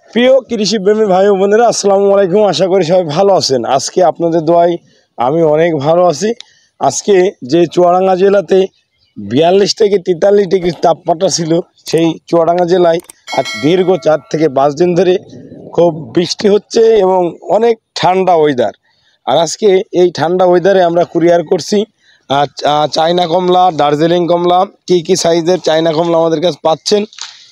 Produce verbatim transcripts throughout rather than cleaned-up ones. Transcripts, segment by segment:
প্রিয় কৃষিপ্রেমী ভাই ও বোনেরা, আসসালামু আলাইকুম। আশা করি সবাই ভালো আছেন। আজকে আপনাদের দোয়ায় আমি অনেক ভালো আছি। আজকে যে চুয়াডাঙ্গা জেলাতে বিয়াল্লিশ থেকে তেতাল্লিশ ডিগ্রি তাপমাত্রা ছিল, সেই চুয়াডাঙ্গা জেলায় আজ দীর্ঘ চার থেকে পাঁচ দিন ধরে খুব বৃষ্টি হচ্ছে এবং অনেক ঠান্ডা ওয়েদার। আর আজকে এই ঠান্ডা ওয়েদারে আমরা কুরিয়ার করছি চায়না কমলা, দার্জিলিং কমলা। কী কী সাইজের চায়না কমলা আমাদের কাছে পাচ্ছেন?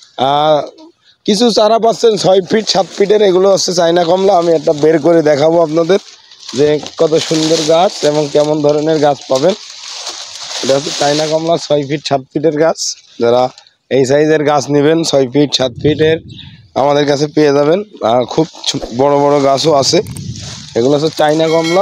কিছু চারা পাচ্ছেন ছয় ফিট সাত ফিটের, এগুলো হচ্ছে চায়না কমলা। আমি একটা বের করে দেখাবো আপনাদের যে কত সুন্দর গাছ এবং কেমন ধরনের গাছ পাবেন। এটা হচ্ছে চায়না কমলা, ছয় ফিট সাত ফিটের গাছ। যারা এই সাইজের গাছ নেবেন ছয় ফিট সাত ফিটের আমাদের কাছে পেয়ে যাবেন। খুব বড় বড় গাছও আছে। এগুলো হচ্ছে চায়না কমলা।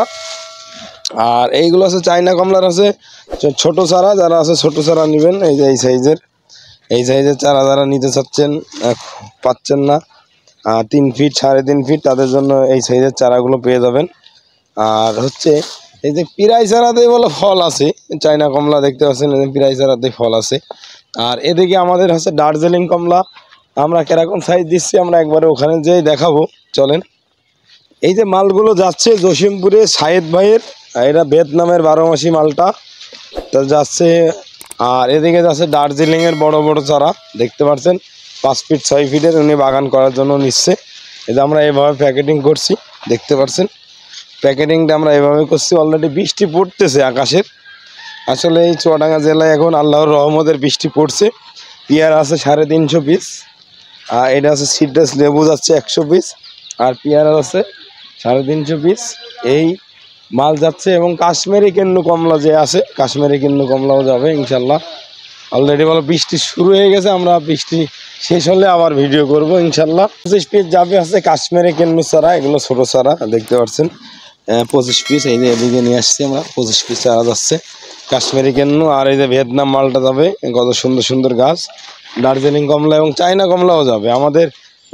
আর এইগুলো আছে চায়না কমলার আছে ছোট চারা, যারা আছে ছোট চারা নেবেন। এই যে এই সাইজের এই সাইজের চারা যারা নিতে চাচ্ছেন, পাচ্ছেন না তিন ফিট সাড়ে তিন ফিট, তাদের জন্য এই সাইজের চারাগুলো পেয়ে যাবেন। আর হচ্ছে এই যে পিরাই চারাতে বলে ফল আছে, চায়না কমলা দেখতে পাচ্ছেন, পিরাই চারাতে ফল আছে। আর এদিকে আমাদের হচ্ছে দার্জিলিং কমলা। আমরা কিরকম সাইজ দিচ্ছি আমরা একবারে ওখানে যেয়ে দেখাবো, চলেন। এই যে মালগুলো যাচ্ছে জসিমপুরে সায়েদ ভাইয়ের, এটা ভিয়েতনামের বারো মাসি মালটা তা যাচ্ছে। আর এদিকে যাচ্ছে দার্জিলিংয়ের বড় বড় চারা দেখতে পাচ্ছেন, পাঁচ ফিট ছয় ফিটের উনি বাগান করার জন্য নিচ্ছে। এটা আমরা এভাবে প্যাকেটিং করছি, দেখতে পাচ্ছেন প্যাকেটিংটা আমরা এভাবে করছি। অলরেডি বৃষ্টি পড়তেছে আকাশের। আসলে এই চুয়াডাঙ্গা জেলায় এখন আল্লাহর রহমতের বৃষ্টি পড়ছে। পেয়ারা আছে সাড়ে তিনশো পিস, আর এটা আছে সিট্রাস লেবু যাচ্ছে একশো পিস, আর পেয়ারা আছে সাড়ে তিনশো পিস। এই মাল যাচ্ছে এবং কাশ্মীরি কিন্নু কমলা যে আছে, কাশ্মীরি কিন্নু কমলাও যাবে ইনশাল্লাহ। অলরেডি বলো বৃষ্টি শুরু হয়ে গেছে, আমরা বৃষ্টি শেষ হলে আবার ভিডিও করব ইনশাল্লাহ। পঁচিশ পিস যাবে আছে কাশ্মীরি কিন্নু চারা, এগুলো ছোটো চারা দেখতে পাচ্ছেন, পঁচিশ পিস। এই যে এদিকে নিয়ে আসছি আমরা, পঁচিশ পিস চারা যাচ্ছে কাশ্মীরি কিন্নু। আর এই যে ভিয়েতনাম মালটা যাবে, কত সুন্দর সুন্দর গাছ। দার্জিলিং কমলা এবং চায়না কমলাও যাবে। আমাদের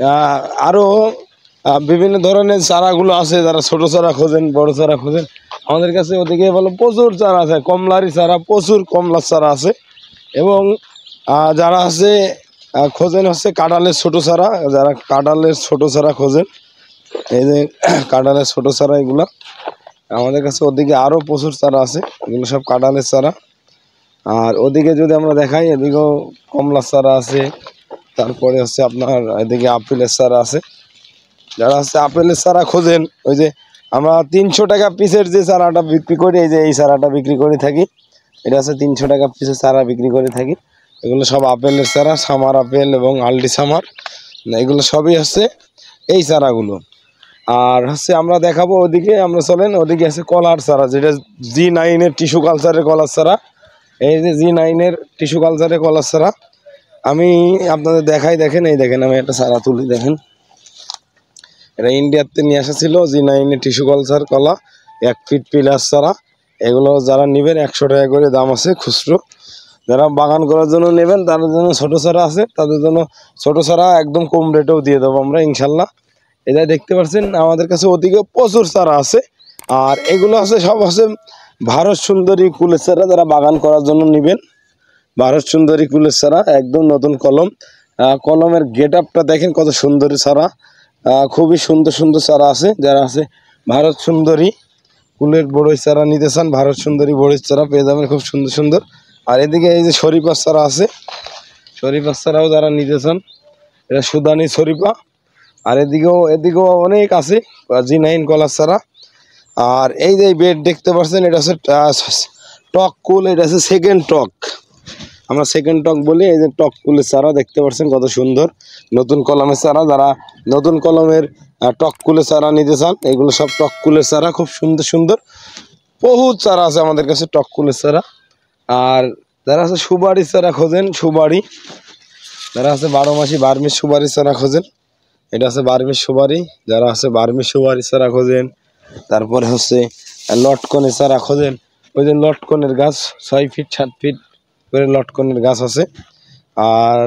আরও বিভিন্ন ধরনের চারাগুলো আছে, যারা ছোট চারা খোঁজেন বড় চারা খোঁজেন আমাদের কাছে ওদিকে বলো প্রচুর চারা আছে, কমলারই চারা, প্রচুর কমলার চারা আছে। এবং যারা আছে খোঁজেন হচ্ছে কাঁঠালের ছোট চারা, যারা কাঁঠালের ছোট চারা খোঁজেন, এই যে কাঁঠালের ছোট চারা এগুলো আমাদের কাছে। ওদিকে আরও প্রচুর চারা আছে, এগুলো সব কাঁঠালের চারা। আর ওদিকে যদি আমরা দেখাই, এদিকেও কমলার চারা আছে। তারপরে হচ্ছে আপনার এদিকে আপেলের চারা আছে। যারা হচ্ছে আপেলের চারা খোঁজেন, ওই যে আমরা তিনশো টাকা পিসের যে চারাটা বিক্রি করি, এই যে এই চারাটা বিক্রি করে থাকি, এটা হচ্ছে তিনশো টাকা পিসের চারা বিক্রি করে থাকি। এগুলো সব আপেলের চারা, সামার আপেল এবং আলডি সামার, এগুলো সবই হচ্ছে এই চারাগুলো। আর হচ্ছে আমরা দেখাবো ওদিকে, আমরা চলেন ওদিকে আছে কলার চারা, যেটা জি নাইনের টিস্যু কালচারের কলার চারা। এই যে জি নাইনের টিস্যু কালচারের কলার চারা আমি আপনাদের দেখাই, দেখেন এই দেখেন আমি একটা চারা তুলি, দেখেন এটা ইন্ডিয়াতে নিয়ে আসা ছিল জি নাইনের টিস্যু কালচার কলা, এক ফিট পিলার চারা। এগুলো যারা নেবেন একশো টাকা করে দাম আছে খুচরো। যারা বাগান করার জন্য নেবেন তাদের জন্য ছোটো চারা আছে, তাদের জন্য ছোটো চারা একদম কম রেটেও দিয়ে দেবো আমরা ইনশাল্লাহ। এটা দেখতে পাচ্ছেন আমাদের কাছে ওদিকে প্রচুর চারা আছে। আর এগুলো আছে সব আছে ভারত সুন্দরী কুলের চারা, যারা বাগান করার জন্য নেবেন ভারত সুন্দরী কুলের চারা, একদম নতুন কলম। কলমের গেট আপটা দেখেন কত সুন্দরী চারা, খুবই সুন্দর সুন্দর চারা আছে। যারা আছে ভারত সুন্দরী কুলের বড়ই চারা নিতে চান, ভারত সুন্দরী বড়ির চারা পেয়ে যাবেন খুব সুন্দর সুন্দর। আর এদিকে এই যে শরীফার চারা আছে, শরীফার চারাও যারা নিতে চান, এটা সুদানি শরীফা। আর এদিকেও এদিকেও অনেক আছে জি নাইন কলার চারা। আর এই যে বেড দেখতে পাচ্ছেন, এটা হচ্ছে টক কুল, এটা হচ্ছে সেকেন্ড টক, আমরা সেকেন্ড টক বলি। এই যে টক কুলের চারা দেখতে পাচ্ছেন কত সুন্দর, নতুন কলমের চারা। যারা নতুন কলমের টক কুলের চারা নিতে চান, এগুলো সব টক কুলের চারা, খুব সুন্দর সুন্দর বহুত চারা আছে আমাদের কাছে টক কুলের চারা। আর যারা আছে সুবাড়ির চারা খোঁজেন, সুবাড়ি, যারা আছে বারো মাসি বার্মিস সুবাড়ির চারা খোঁজেন, এটা আছে বার্মিস সুবাড়ি। যারা আছে বার্মিস সুবাড়ির চারা খোঁজেন, তারপরে হচ্ছে লটকনের চারা খোঁজেন, ওই যে লটকনের গাছ ছয় ফিট সাত ফিট করে লটকনের গাছ আছে। আর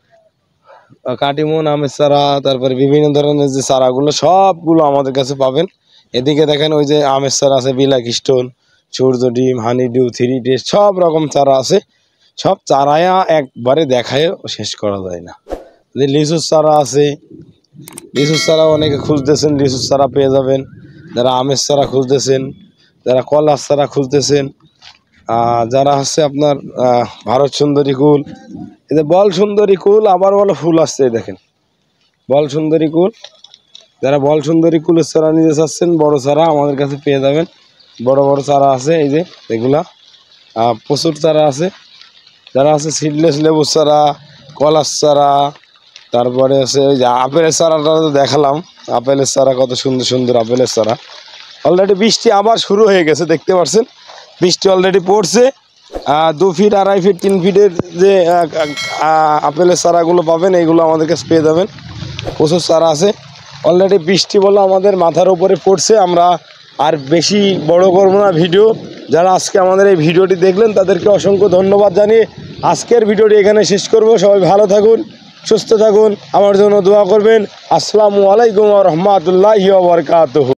কাটিমন আমের চারা, তারপরে বিভিন্ন ধরনের যে চারাগুলো সবগুলো আমাদের কাছে পাবেন। এদিকে দেখেন ওই যে আমের চারা আছে, বিলাক স্টোন, সূর্য ডিম, হানি ডিউ, থ্রি ডেজ, সব রকম চারা আছে। সব চারায়া একবারে দেখায় শেষ করা যায় না। যে লিচুর চারা আছে, লিচুর চারা অনেকে খুঁজতেছেন, লিচুর চারা পেয়ে যাবেন। যারা আমের চারা খুঁজতেছেন, যারা কলার চারা খুঁজতেছেন, যারা হচ্ছে আপনার ভারত সুন্দরী কুল, এই যে বল সুন্দরী কুল আবার বলো ফুল আসছে, দেখেন বল সুন্দরী কুল। যারা বল সুন্দরী কুলের চারা নিতে চাচ্ছেন বড় চারা আমাদের কাছে পেয়ে যাবেন। বড় বড় চারা আছে, এই যে এগুলা প্রচুর চারা আছে। যারা আছে সিডলেস লেবুর চারা, কলার চারা, তারপরে আছে ওই যে আপেলের চারাটা তো দেখালাম, আপেলের চারা কত সুন্দর সুন্দর আপেলের চারা। অলরেডি বৃষ্টি আবার শুরু হয়ে গেছে, দেখতে পাচ্ছেন বৃষ্টি অলরেডি পড়ছে। দু ফিট আড়াই ফিট তিন ফিটের যে আপেলের চারাগুলো পাবেন এইগুলো আমাদের কাছে পেয়ে যাবেন। প্রচুর চারা আছে। অলরেডি বৃষ্টি বলে আমাদের মাথার উপরে পড়ছে। আমরা আর বেশি বড় করবো না ভিডিও। যারা আজকে আমাদের এই ভিডিওটি দেখলেন তাদেরকে অসংখ্য ধন্যবাদ জানিয়ে আজকের ভিডিওটি এখানে শেষ করব। সবাই ভালো থাকুন, সুস্থ থাকুন, আমার জন্য দোয়া করবেন। আসসালামু আলাইকুম ওয়া রাহমাতুল্লাহি ওয়া বারাকাতুহু।